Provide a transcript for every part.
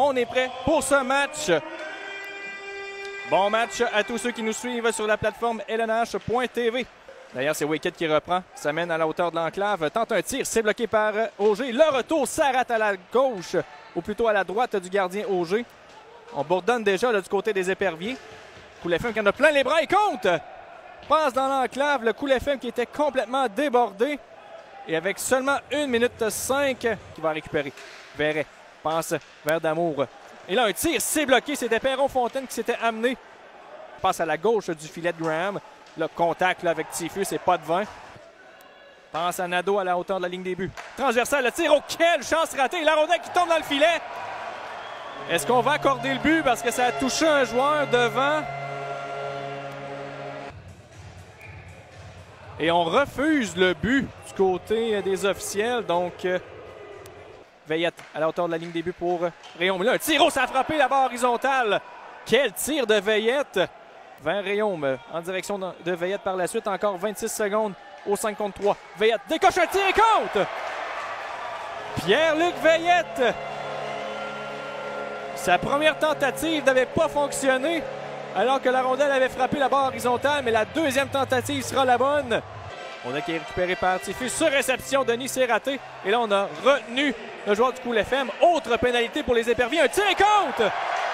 on est prêt pour ce match. Bon match à tous ceux qui nous suivent sur la plateforme LNH.tv. D'ailleurs, c'est Wicked qui reprend. Ça mène à la hauteur de l'enclave. Tente un tir, c'est bloqué par Auger. Le retour, ça rate à la gauche, ou plutôt à la droite du gardien Auger. On bourdonne déjà là, du côté des éperviers. Koulefem qui en a plein les bras et compte! Passe dans l'enclave, le Koulefem qui était complètement débordé. Et avec seulement 1 minute 5, qui va récupérer. Verret passe vers Damour. Et là, un tir, c'est bloqué. C'était Perron-Fontaine qui s'était amené. Passe à la gauche du filet de Graham. Le contact là, avec Tifus, c'est pas de 20. Passe à Nadeau à la hauteur de la ligne des buts. Transversal, le tir. Oh, quelle chance ratée. La rondelle qui tombe dans le filet. Est-ce qu'on va accorder le but parce que ça a touché un joueur devant? Et on refuse le but du côté des officiels. Donc, Veillette à la hauteur de la ligne des buts pour Réaume. Là, un tir, oh, ça a frappé la barre horizontale. Quel tir de Veillette vers Réaume en direction de Veillette par la suite. Encore 26 secondes au 5 contre 3. Veillette décoche un tir et compte! Pierre-Luc Veillette. Sa première tentative n'avait pas fonctionné alors que la rondelle avait frappé la barre horizontale, mais la deuxième tentative sera la bonne. On a qui est récupéré par Tifus. Sur réception, Denis s'est raté. Et là, on a retenu le joueur du Koulefem. Autre pénalité pour les éperviers. Un tir et compte!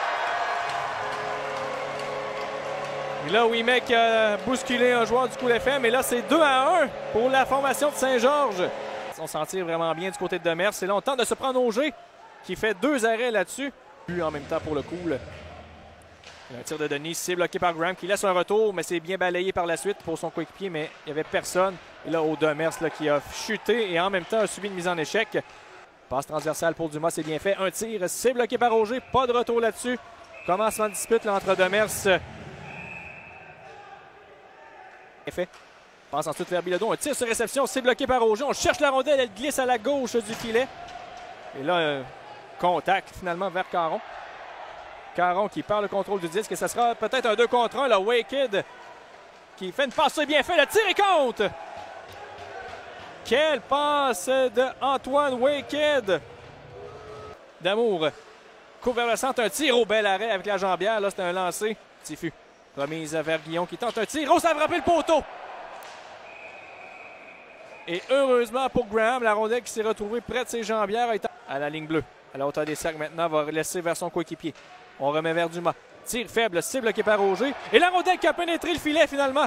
Et là, Ouimet a bousculé un joueur du Koulefem. Et là, c'est 2-1 pour la formation de Saint-Georges. On s'en tire vraiment bien du côté de Demers. Et là, on tente de se prendre Auger, qui fait 2 arrêts là-dessus. Puis en même temps pour le coup. Un tir de Denis, c'est bloqué par Graham qui laisse un retour, mais c'est bien balayé par la suite pour son coéquipier, mais il n'y avait personne. Et là, au Demers qui a chuté et en même temps a subi une mise en échec. Passe transversale pour Dumas, c'est bien fait. Un tir, c'est bloqué par Auger, pas de retour là-dessus. Commencement de dispute là, entre Demers. Fait. Passe ensuite vers Bilodeau, un tir sur réception, c'est bloqué par Auger. On cherche la rondelle, elle glisse à la gauche du filet. Et là, contact finalement vers Caron. Caron qui perd le contrôle du disque et ça sera peut-être un 2 contre 1. Là, Wicked qui fait une passe bien fait. Le tir et compte! Quelle passe de Antoine Wicked! Damour court vers le centre. Un tir au bel arrêt avec la jambière. Là, c'est un lancé. Tifus. Remise vers Guillon qui tente un tir. Oh, ça a frappé le poteau! Et heureusement pour Graham, la rondelle qui s'est retrouvée près de ses jambières est à la ligne bleue. À la hauteur des cercles maintenant, va laisser vers son coéquipier. On remet vers Dumas. Tir faible, c'est bloqué par Auger. Et la rondelle qui a pénétré le filet finalement.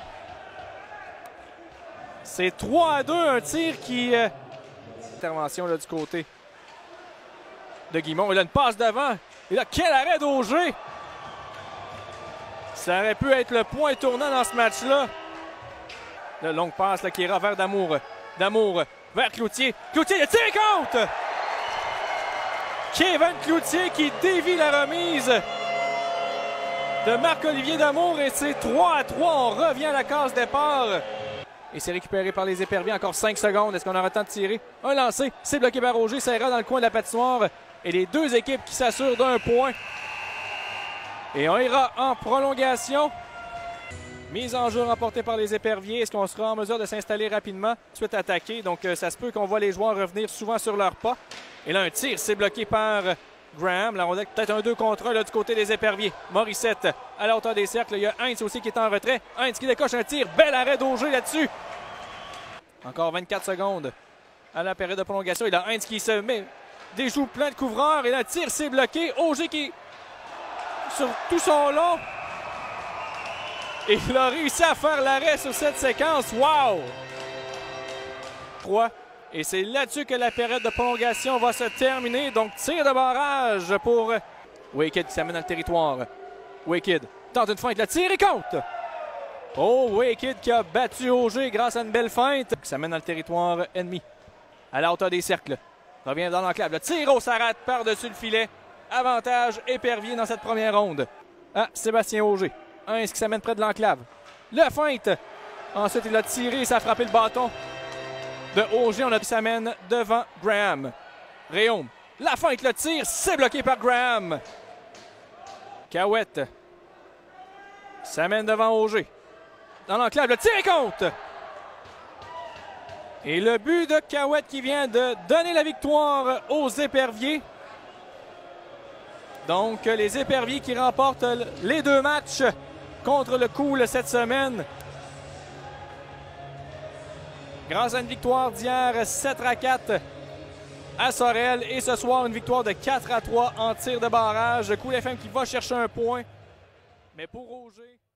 C'est 3-2, un tir qui... Intervention là, du côté de Guimond. Il a une passe devant. Et là, quel arrêt d'Auger! Ça aurait pu être le point tournant dans ce match-là. La longue passe là, qui ira vers Damour. Damour vers Cloutier. Cloutier, le tir et compte! Kevin Cloutier qui dévie la remise de Marc-Olivier Damour et c'est 3-3. On revient à la case départ. Et c'est récupéré par les éperviers. Encore 5 secondes. Est-ce qu'on aura le temps de tirer? Un lancé. C'est bloqué par Auger. Ça ira dans le coin de la patinoire. Et les deux équipes qui s'assurent d'un point. Et on ira en prolongation. Mise en jeu remportée par les éperviers. Est-ce qu'on sera en mesure de s'installer rapidement? Suite attaqué. Donc ça se peut qu'on voit les joueurs revenir souvent sur leurs pas. Et là, un tir, c'est bloqué par Graham. La rondelle, peut-être un 2 contre 1 là, du côté des éperviers. Morissette à la hauteur des cercles. Il y a Heinz aussi qui est en retrait. Heinz qui décoche un tir. Bel arrêt d'Auger là-dessus. Encore 24 secondes à la période de prolongation. Il y a Heinz qui se met des joues plein de couvreurs. Et là, un tir, c'est bloqué. Auger qui, sur tout son long. Et il a réussi à faire l'arrêt sur cette séquence. Wow! 3. Et c'est là-dessus que la période de prolongation va se terminer. Donc, tir de barrage pour Wicked qui s'amène dans le territoire. Wicked tente une feinte. Le tir et compte! Oh, Wicked qui a battu Auger grâce à une belle feinte. Qui s'amène dans le territoire ennemi. À la hauteur des cercles. Revient dans l'enclave. Le tir au s'arrête par-dessus le filet. Avantage épervier dans cette première ronde. Ah, Sébastien Auger. Un qui s'amène près de l'enclave. Le feinte. Ensuite, il a tiré et ça a frappé le bâton de Auger. On a qui s'amène devant Graham. Réaume. La feinte, le tir, c'est bloqué par Graham. Cahouette s'amène devant Auger. Dans l'enclave, le tir et compte. Et le but de Cahouette qui vient de donner la victoire aux éperviers. Donc, les Éperviers qui remportent les 2 matchs contre le Cool cette semaine. Grâce à une victoire d'hier 7-4 à Sorel. Et ce soir, une victoire de 4-3 en tir de barrage. Cool FM qui va chercher un point. Mais pour Roger...